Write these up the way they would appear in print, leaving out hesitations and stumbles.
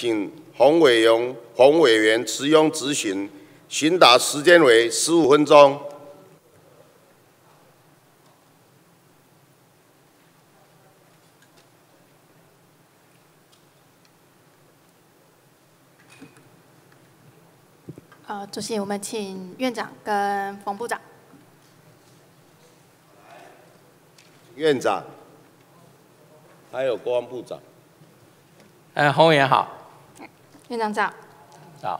请洪委员持用质询，询答时间为15分钟。 主席，我们请院长跟冯部长。 院长，还有国防部长。 洪委员好。 院长早。 早。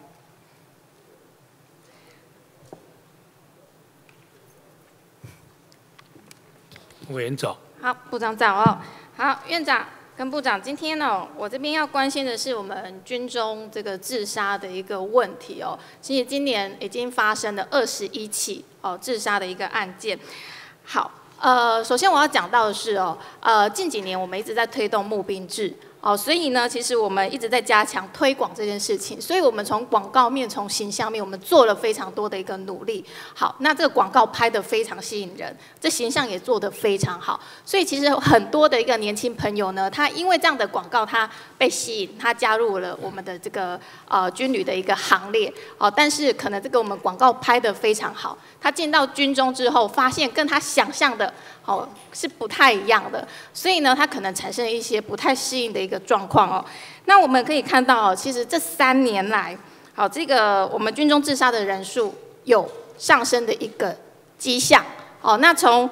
委员早。 好，部长早哦。好，院长跟部长，今天呢，我这边要关心的是我们军中这个自杀的一个问题哦。其实今年已经发生了21起自杀的一个案件。好，首先我要讲到的是近几年我们一直在推动募兵制。所以呢，其实我们一直在加强推广这件事情，所以我们从广告面、从形象面，我们做了非常多的一个努力。好，那这个广告拍得非常吸引人，这形象也做得非常好，所以其实很多的一个年轻朋友呢，他因为这样的广告，他被吸引，他加入了我们的这个军旅的一个行列。但是可能这个我们广告拍得非常好，他进到军中之后，发现跟他想象的是不太一样的，所以呢，他可能产生了一些不太适应的一个状况哦。那我们可以看到其实这3年来，这个我们军中自杀的人数有上升的一个迹象。那从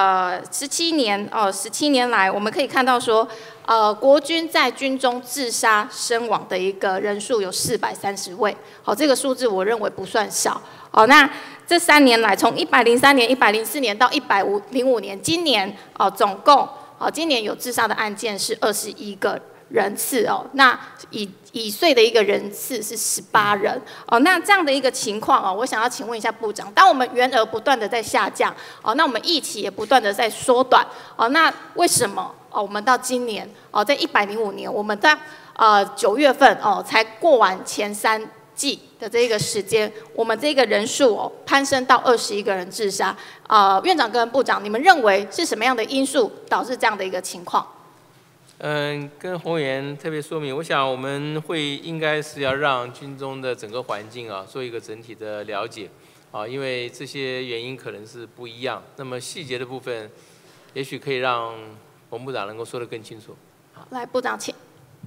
17年来，我们可以看到说，国军在军中自杀身亡的一个人数有430位，这个数字我认为不算少。那这3年来，从103年、104年到105年，今年总共今年有自杀的案件是21个人次那已遂的一个人次是18人那这样的一个情况我想要请问一下部长，当我们员额不断的在下降那我们役期也不断的在缩短那为什么我们到今年在105年，我们在9月份才过完前3季的这个时间，我们这个人数攀升到21个人自杀。院长跟部长，你们认为是什么样的因素导致这样的一个情况？ 跟洪委员特别说明，我想我们应该是要让军中的整个环境做一个整体的了解因为这些原因可能是不一样。那么细节的部分，也许可以让冯部长能够说得更清楚。 好，来部长请。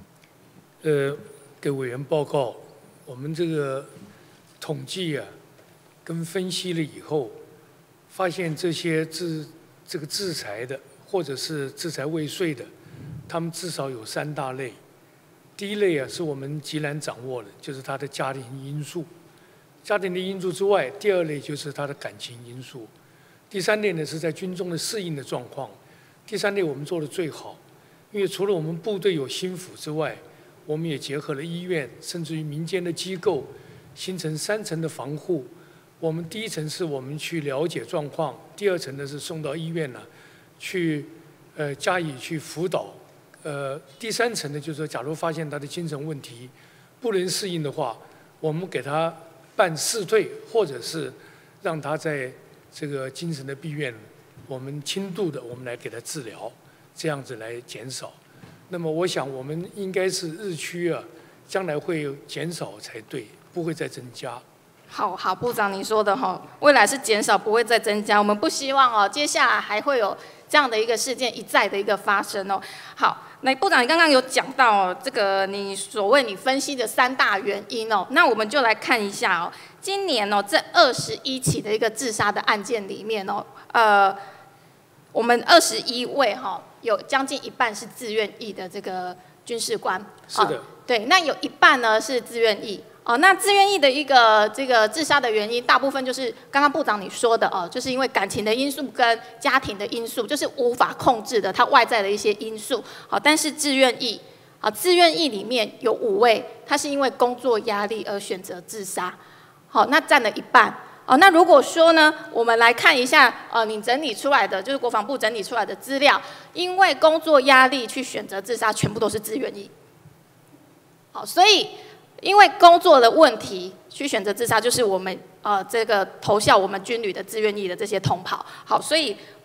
给委员报告。我们这个统计跟分析了以后，发现这些这个制裁的，或者是制裁未遂的，他们至少有3大类。第一类是我们极难掌握的，就是他的家庭因素。家庭的因素之外，第2类就是他的感情因素。第3类呢是在军中的适应的状况。第3类我们做得最好，因为除了我们部队有心辅之外，我们也结合了医院，甚至于民间的机构，形成3层的防护。我们第1层是我们去了解状况，第2层呢是送到医院去加以去辅导。第3层呢就是说，假如发现他的精神问题不能适应的话，我们给他办释退，或者是让他在这个精神的病院，我们轻度的我们来给他治疗，这样子来减少。那么我想我们应该是日趋将来会减少才对，不会再增加。 好，部长您说的未来是减少，不会再增加。我们不希望接下来还会有这样的一个事件一再的一个发生好，那部长你刚刚有讲到这个你分析的3大原因那我们就来看一下今年这21起的一个自杀的案件里面我们21位有将近一半是自愿役的这个军事官。 是的。 对，那有一半呢是自愿役。那自愿役的一个这个自杀的原因，大部分就是刚刚部长你说的就是因为感情的因素跟家庭的因素，就是无法控制的，它外在的一些因素。但是自愿役里面有5位，他是因为工作压力而选择自杀。那占了一半。那如果说呢，我们来看一下你整理出来的，就是国防部整理出来的资料，因为工作压力去选择自杀，全部都是自愿役。所以因为工作的问题去选择自杀，就是我们这个投效我们军旅的自愿役的这些同袍。好，所以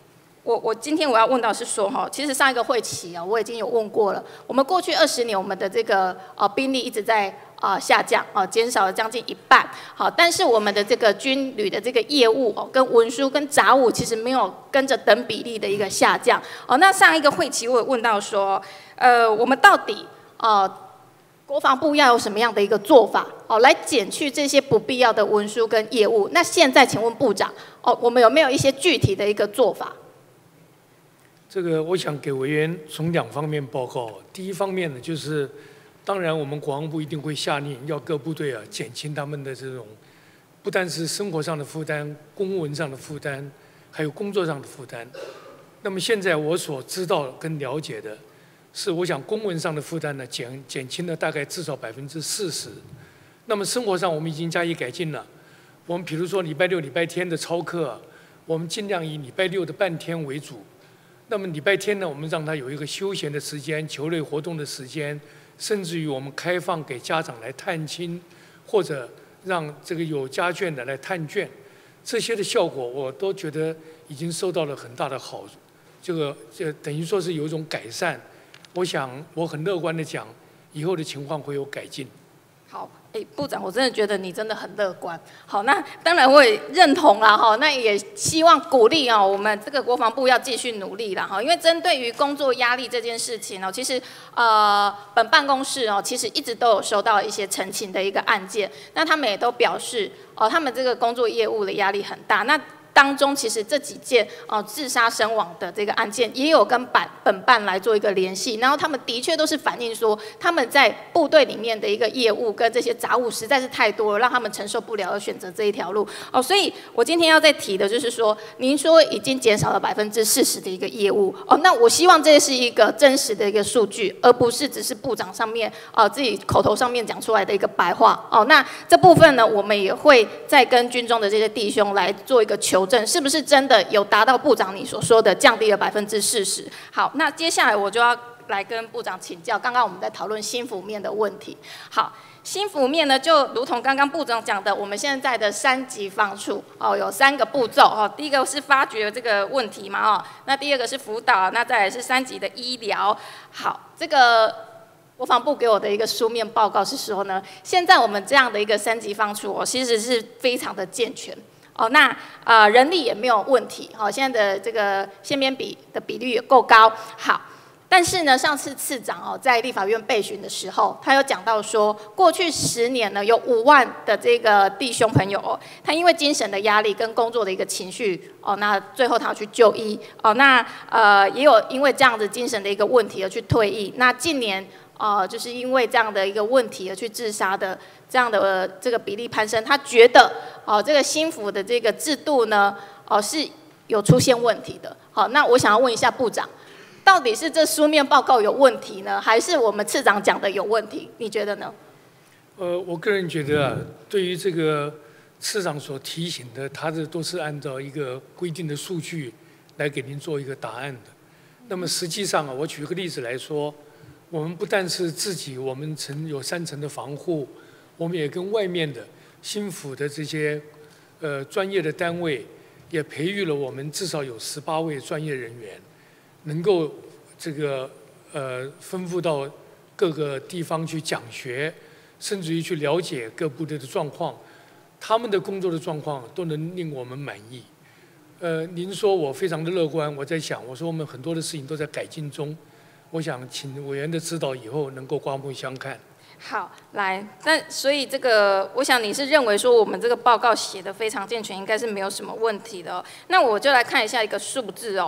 我今天我要问到是说哈，其实上一个会期啊，我已经有问过了。我们过去20年，我们的这个兵力一直在下降减少了将近1半。好，但是我们的这个军旅的这个业务跟文书跟杂务其实没有跟着等比例的一个下降。那上一个会期我有问到说，我们到底国防部要有什么样的一个做法来减去这些不必要的文书跟业务？那现在请问部长我们有没有一些具体的一个做法？ 这个我想给委员从2方面报告。第一方面呢，就是当然我们国防部一定会下令要各部队减轻他们的这种不单是生活上的负担、公文上的负担，还有工作上的负担。那么现在我所知道跟了解的是，我想公文上的负担呢减轻了大概至少40%。那么生活上我们已经加以改进了。我们比如说礼拜六、礼拜天的操课，我们尽量以礼拜六的半天为主。那么礼拜天呢，我们让他有一个休闲的时间、球类活动的时间，甚至于我们开放给家长来探亲，或者让这个有家眷的来探卷，这些的效果我都觉得已经受到了很大的好处。这等于说是有一种改善。我想我很乐观的讲，以后的情况会有改进。 好，部长，我真的觉得你真的很乐观。好，那当然我也认同啦，哈，那也希望鼓励我们这个国防部要继续努力啦，哈，因为针对于工作压力这件事情其实本办公室其实一直都有收到一些陈情的一个案件，那他们也都表示他们这个工作业务的压力很大。那当中其实这几件自杀身亡的这个案件，也有跟本办来做一个联系，然后他们的确都是反映说，他们在部队里面的一个业务跟这些杂务实在是太多了，让他们承受不了，而选择这一条路。所以我今天要再提的就是说，您说已经减少了40%的一个业务，那我希望这是一个真实的一个数据，而不是只是部长上面自己口头上面讲出来的一个白话。那这部分呢，我们也会再跟军中的这些弟兄来做一个求证，是不是真的有达到部长你所说的降低了40%？好，那接下来我就要来跟部长请教。刚刚我们在讨论心辅面的问题。好，心辅面呢，就如同刚刚部长讲的，我们现在的3级方处有3个步骤第一个是发掘这个问题嘛那第二个是辅导，那再来是3级的医疗。好，这个国防部给我的一个书面报告是说呢，现在我们这样的一个3级方处其实是非常的健全。那人力也没有问题，现在的这个宪编比的比率也够高。好，但是呢，上次次长在立法院备询的时候，他有讲到说，过去10年呢，有5万的这个弟兄朋友他因为精神的压力跟工作的一个情绪那最后他要去就医那也有因为这样子精神的一个问题而去退役。那近年就是因为这样的一个问题而去自杀的这样的这个比例攀升，他觉得这个心辅的这个制度呢是有出现问题的。好，那我想要问一下部长，到底是这书面报告有问题呢，还是我们次长讲的有问题？你觉得呢？ 我个人觉得对于这个次长所提醒的，他这都是按照一个规定的数据来给您做一个答案的。那么实际上我举个例子来说，我们不但是自己，我们有3层的防护，我们也跟外面的心辅的这些专业的单位，也培育了我们至少有18位专业人员，能够这个吩咐到各个地方去讲学，甚至于去了解各部队的状况，他们的工作的状况都能令我们满意。您说我非常的乐观，我在想，我说我们很多的事情都在改进中。我想请委员的指导，以后能够刮目相看。 好，来，所以这个，我想你是认为说我们这个报告写得非常健全，应该是没有什么问题的那我就来看一下一个数字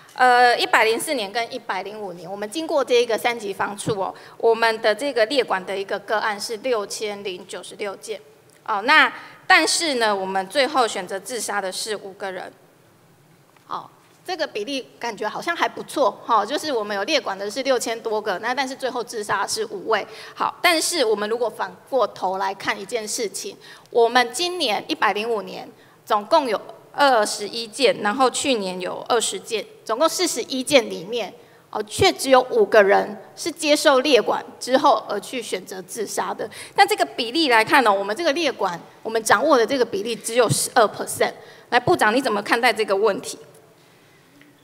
104年跟105年，我们经过这个3级方处我们的这个列管的一个个案是6096件那但是呢，我们最后选择自杀的是5个人。这个比例感觉好像还不错就是我们有列管的是6000多个，那但是最后自杀是5位。好，但是我们如果反过头来看一件事情，我们今年105年总共有21件，然后去年有20件，总共41件里面却只有5个人是接受列管之后而去选择自杀的。那这个比例来看我们这个列管我们掌握的这个比例只有12%。来，部长你怎么看待这个问题？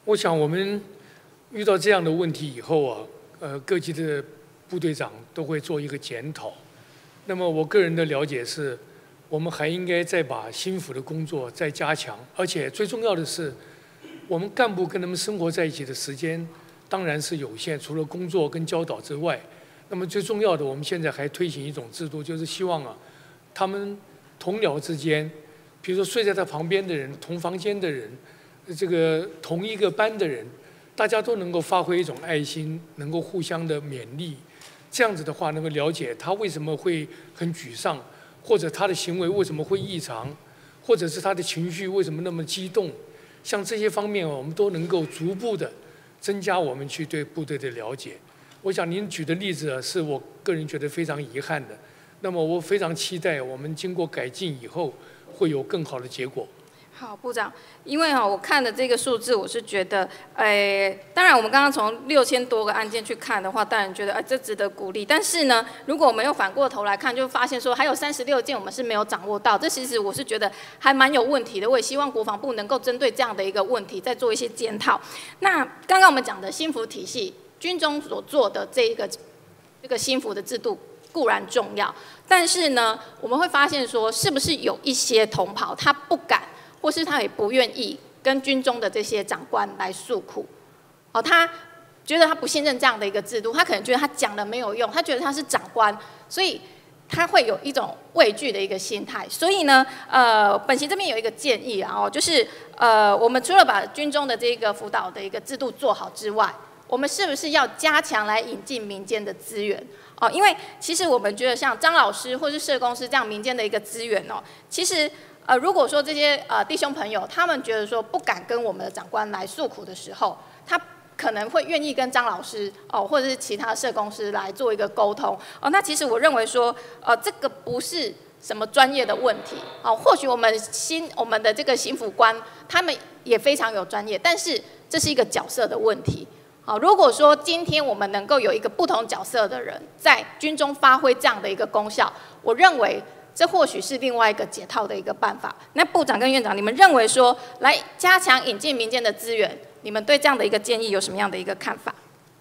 我想我们遇到这样的问题以后啊，各级的部队长都会做一个检讨。那么我个人的了解是，我们还应该再把心辅的工作再加强，而且最重要的是，我们干部跟他们生活在一起的时间当然是有限，除了工作跟教导之外，那么最重要的，我们现在还推行一种制度，就是希望啊，他们同僚之间，比如说睡在他旁边的人、同房间的人、这个同一个班的人，大家都能够发挥一种爱心，能够互相的勉励。这样子的话，能够了解他为什么会很沮丧，或者他的行为为什么会异常，或者是他的情绪为什么那么激动。像这些方面，我们都能够逐步的增加我们去对部队的了解。我想您举的例子啊，是我个人觉得非常遗憾的。那么我非常期待我们经过改进以后，会有更好的结果。 好，部长，因为我看的这个数字，我是觉得，当然我们刚刚从6000多个案件去看的话，当然觉得这值得鼓励。但是呢，如果我们又反过头来看，就发现说还有36件我们是没有掌握到，这其实我是觉得还蛮有问题的。我也希望国防部能够针对这样的一个问题再做一些检讨。那刚刚我们讲的心辅体系，军中所做的这个心辅的制度固然重要，但是呢，我们会发现说，是不是有一些同袍他不敢，或是他也不愿意跟军中的这些长官来诉苦，他觉得他不信任这样的一个制度，他可能觉得他讲了没有用，他觉得他是长官，所以他会有一种畏惧的一个心态。所以呢，本席这边有一个建议啊，就是我们除了把军中的这个辅导的一个制度做好之外，我们是不是要加强来引进民间的资源？因为其实我们觉得像张老师或是社工师这样民间的一个资源其实如果说这些弟兄朋友他们觉得说不敢跟我们的长官来诉苦的时候，他可能会愿意跟张老师或者是其他社工师来做一个沟通那其实我认为说这个不是什么专业的问题或许我们的这个刑辅官他们也非常有专业，但是这是一个角色的问题。如果说今天我们能够有一个不同角色的人在军中发挥这样的一个功效，我认为这或许是另外一个解套的一个办法。那部长跟院长，你们认为说来加强引进民间的资源，你们对这样的一个建议有什么样的一个看法？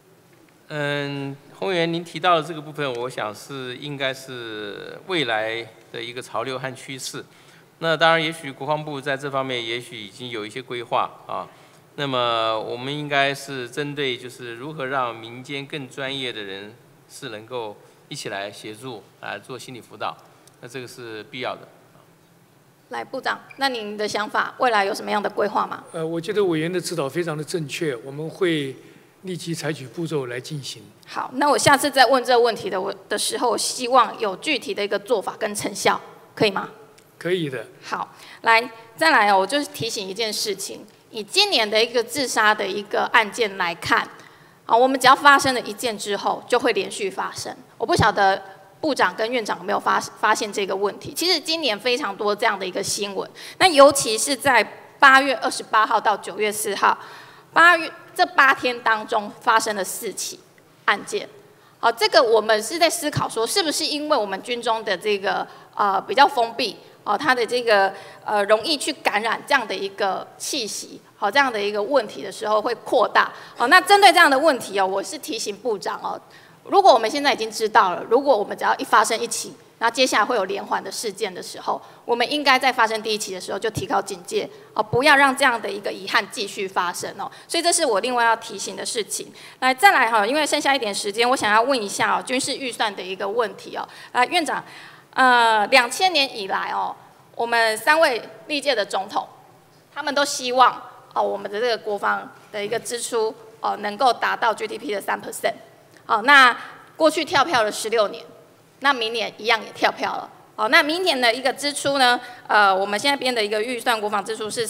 洪委员您提到的这个部分，我想应该是未来的一个潮流和趋势。那当然，也许国防部在这方面也许已经有一些规划那么我们应该是针对就是如何让民间更专业的人是能够一起来协助来做心理辅导，那这个是必要的。 来，部长，那您的想法未来有什么样的规划吗？ 我觉得委员的指导非常的正确，我们会立即采取步骤来进行。 好，那我下次再问这个问题的时候，希望有具体的一个做法跟成效，可以吗？ 可以的。 好，再来我就是提醒一件事情。以今年的一个自杀的一个案件来看，我们只要发生了一件之后，就会连续发生。我不晓得部长跟院长有没有发现这个问题。其实今年非常多这样的一个新闻，那尤其是在8月28号到9月4号，这8天当中发生了4起案件。这个我们是在思考说，是不是因为我们军中的这个比较封闭。它的这个容易去感染这样的一个气息，这样的一个问题的时候会扩大。那针对这样的问题我是提醒部长如果我们现在已经知道了，如果我们只要一发生一起，然后接下来会有连环的事件的时候，我们应该在发生第1起的时候就提高警戒不要让这样的一个遗憾继续发生所以这是我另外要提醒的事情。再来因为剩下一点时间，我想要问一下军事预算的一个问题院长。2000年以来我们3位历届的总统，他们都希望我们的这个国防的一个支出能够达到 GDP 的3%。那过去跳票了16年，那明年一样也跳票了。那明年的一个支出呢，我们现在编的一个预算国防支出是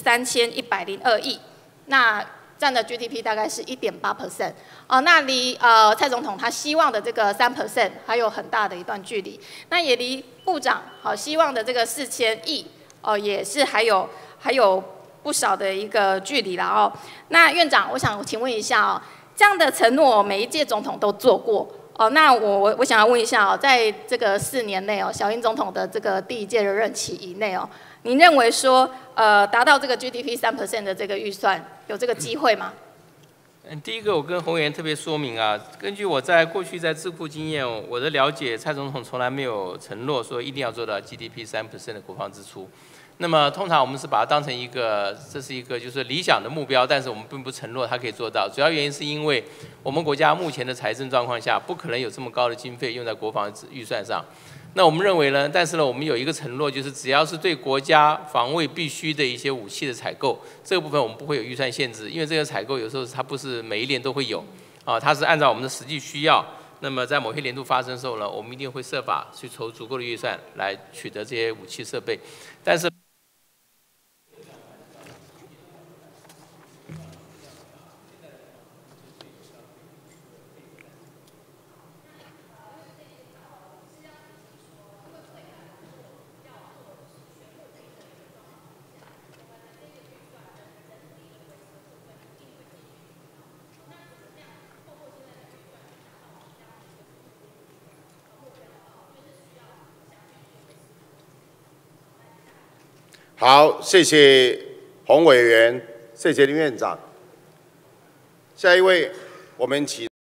3102亿，那占的 GDP 大概是1.8%，那离蔡总统他希望的这个3%还有很大的一段距离，那也离部长希望的这个4000亿也是还有不少的一个距离了那院长，我想请问一下这样的承诺每一届总统都做过那我想要问一下在这个4年内小英总统的这个第1届的任期以内您认为说达到这个 GDP 3% 的这个预算有这个机会吗？ 第一个我跟洪委员特别说明啊，根据我在过去在智库经验，我的了解，蔡总统从来没有承诺说一定要做到 GDP 3% 的国防支出。那么通常我们是把它当成一个，这是一个就是理想的目标，但是我们并不承诺它可以做到。主要原因是因为我们国家目前的财政状况下，不可能有这么高的经费用在国防预算上。那我们认为呢，但是呢，我们有一个承诺，就是只要是对国家防卫必须的一些武器的采购，这个部分我们不会有预算限制，因为这个采购有时候它不是每一年都会有，啊，它是按照我们的实际需要。那么在某些年度发生的时候呢，我们一定会设法去筹足够的预算来取得这些武器设备，但是。 好，谢谢洪委员，谢谢林院长。下一位，我们请。